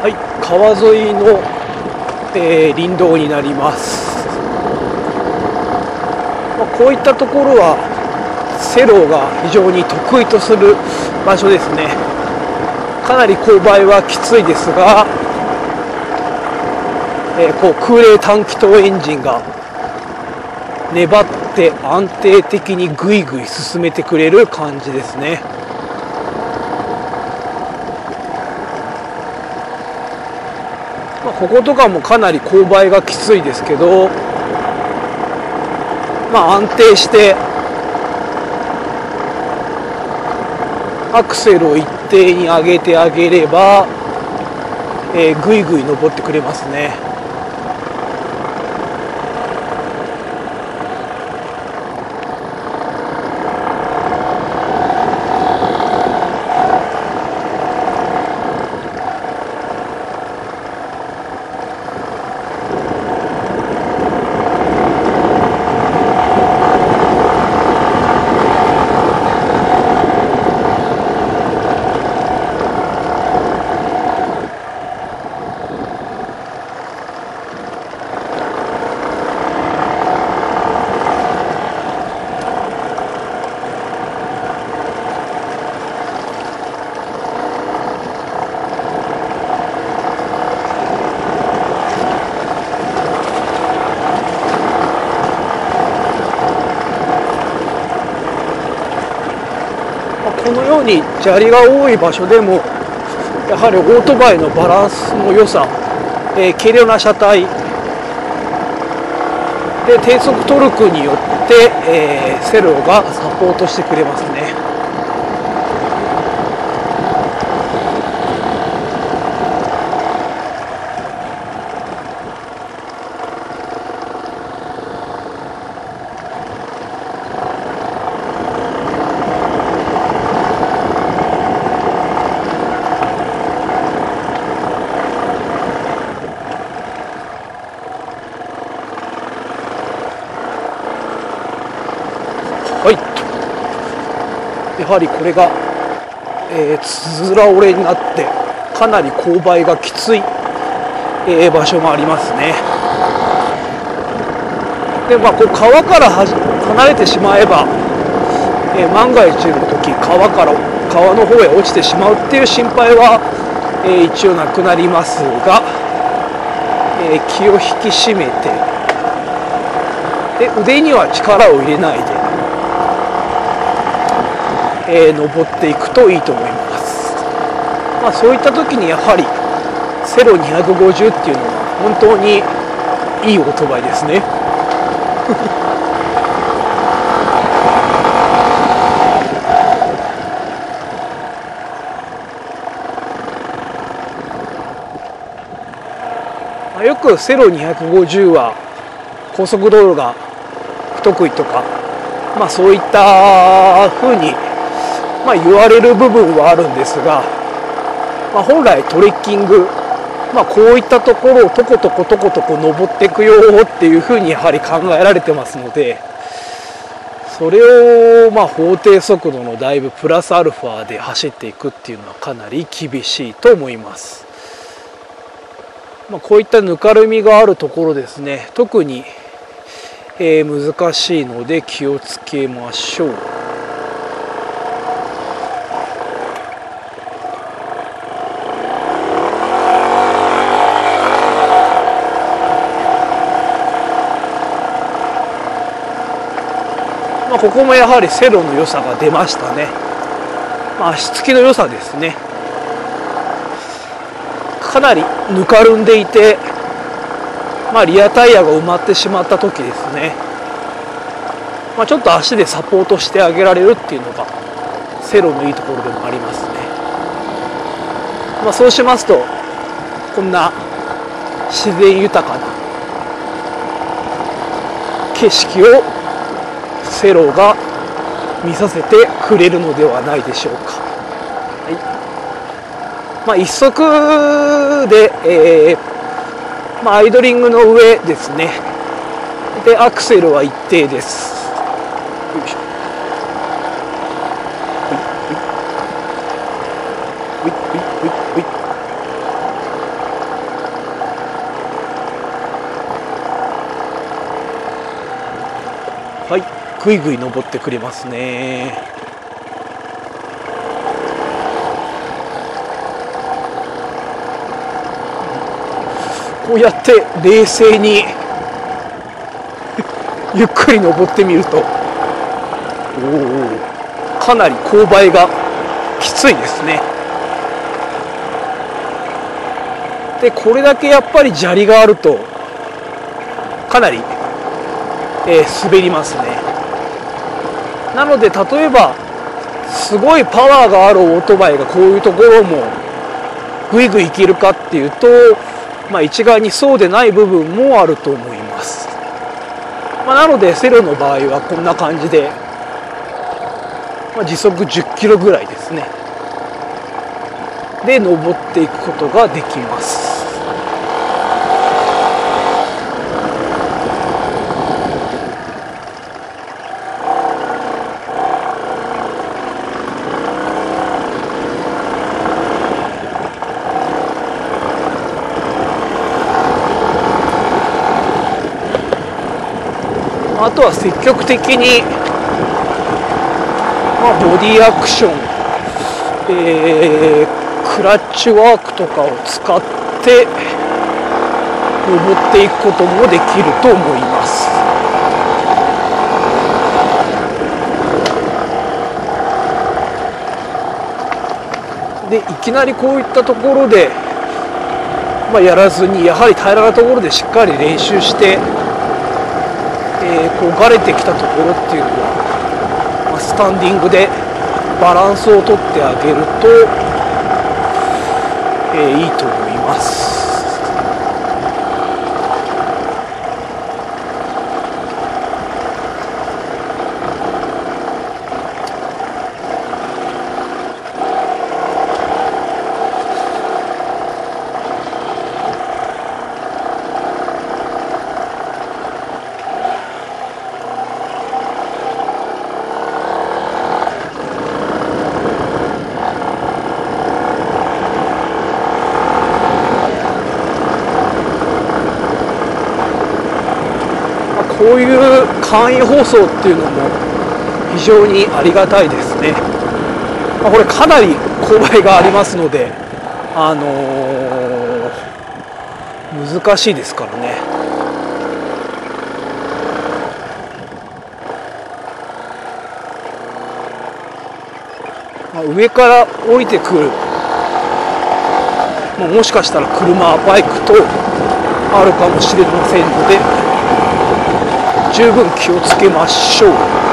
はい、川沿いの、林道になります。こういったところはセロが非常に得意とする場所ですね。かなり勾配はきついですが、こう空冷短気筒エンジンが粘って安定的にぐいぐい進めてくれる感じですね。こことかもかなり勾配がきついですけど、安定してアクセルを一定に上げてあげれば、ぐいぐい登ってくれますね。このように砂利が多い場所でもやはりオートバイのバランスの良さ、軽量な車体で低速トルクによって、セロがサポートしてくれますね。はい、やはりこれが、つづら折れになってかなり勾配がきつい、場所もありますね。でこう川から離れてしまえば、万が一の時川の方へ落ちてしまうっていう心配は、一応なくなりますが、気を引き締めてで腕には力を入れないで登っていくといいと思います。そういった時にやはりセロ250っていうのは本当にいいオートバイですね。よくセロ250は高速道路が不得意とか、そういった風に言われる部分はあるんですが、本来トレッキング、こういったところをとことこ登っていくよっていうふうにやはり考えられてますので、それを法定速度のだいぶプラスアルファで走っていくっていうのはかなり厳しいと思います。こういったぬかるみがあるところですね、特に、難しいので気をつけましょう。ここもやはりセロの良さが出ましたね。足つきの良さですね。かなりぬかるんでいて、リアタイヤが埋まってしまった時ですね、ちょっと足でサポートしてあげられるっていうのがセロのいいところでもありますね。そうしますとこんな自然豊かな景色をセロが見させてくれるのではないでしょうか。一足で、アイドリングの上ですね。でアクセルは一定です。よいしょ。 はい、ぐいぐい登ってくれますね。こうやって冷静にゆっくり登ってみると、かなり勾配がきついですね。でこれだけやっぱり砂利があるとかなり、滑りますね。なので例えばすごいパワーがあるオートバイがこういうところもぐいぐい行けるかっていうと、一概にそうでない部分もあると思います。なのでセロの場合はこんな感じで、時速10キロぐらいですねで登っていくことができます。あとは積極的に、ボディアクション、クラッチワークとかを使って登っていくこともできると思います。でいきなりこういったところで、やらずにやはり平らなところでしっかり練習して、こうがれてきたところっていうのは、スタンディングでバランスをとってあげると、いいと思います。こういう簡易放送っていうのも非常にありがたいですね。これかなり勾配がありますので、難しいですからね。上から降りてくる、もしかしたら車、バイクとあるかもしれませんので、十分気をつけましょう。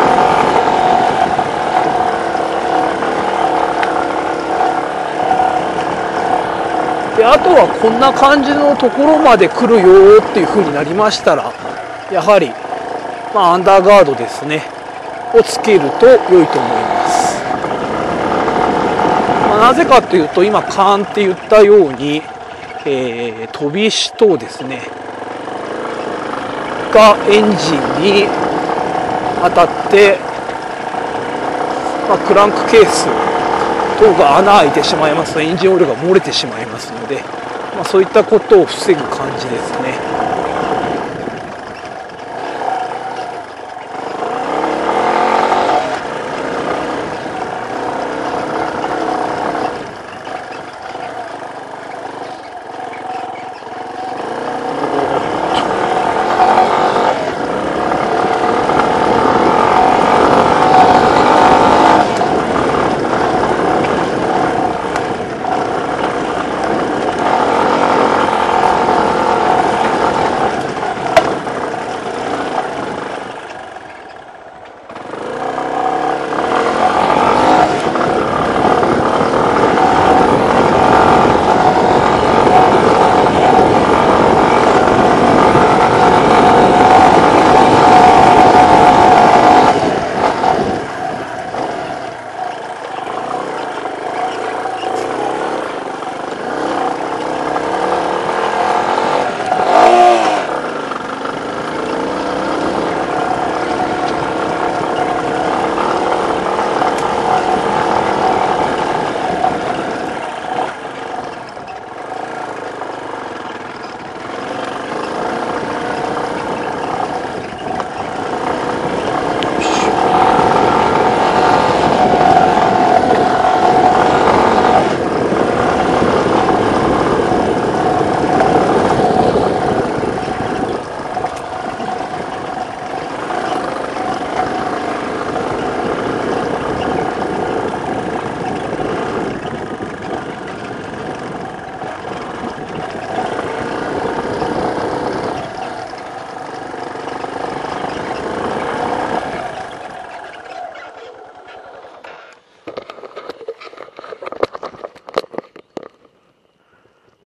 であとはこんな感じのところまで来るよっていう風になりましたら、やはり、アンダーガードですねをつけると良いと思います。なぜかというと、今カーンって言ったように、飛び石等ですねがエンジンに当たって、クランクケース等が穴開いてしまいますとエンジンオイルが漏れてしまいますので、そういったことを防ぐ感じですね。